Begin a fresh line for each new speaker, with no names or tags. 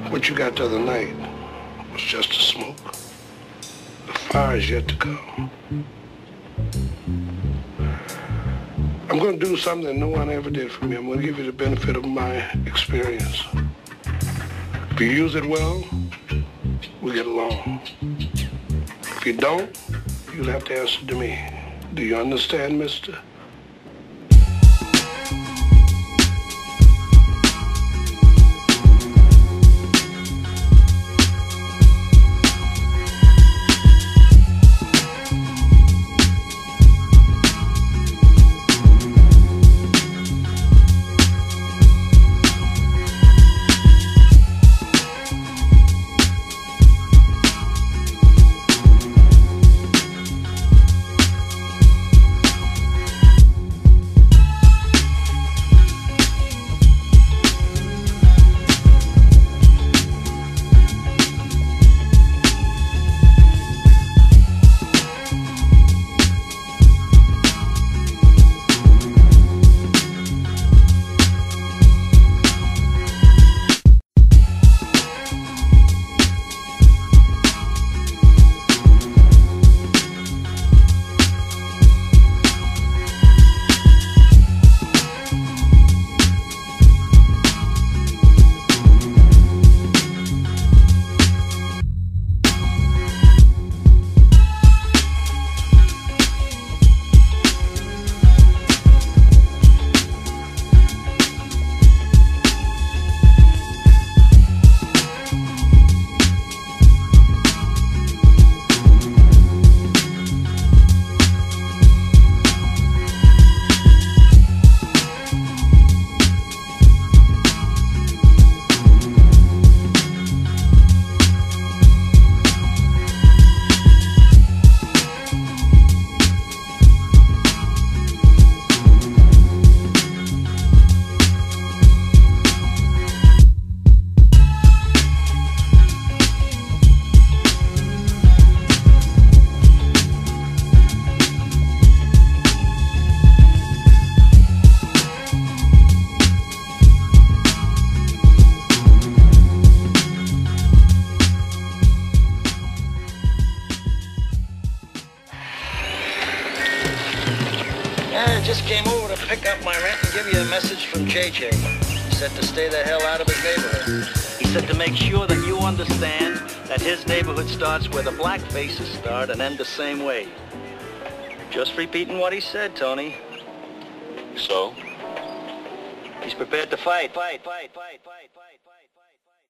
What you got the other night was just a smoke. The fire is yet to come. I'm going to do something that no one ever did for me. I'm going to give you the benefit of my experience. If you use it well, we get along. If you don't, you'll have to answer to me. Do you understand, mister?
Just came over to pick up my rent and give you a message from JJ. He said to stay the hell out of his neighborhood. He said to make sure that you understand that his neighborhood starts where the black faces start and end the same way. Just repeating what he said, Tony.
So?
He's prepared to fight.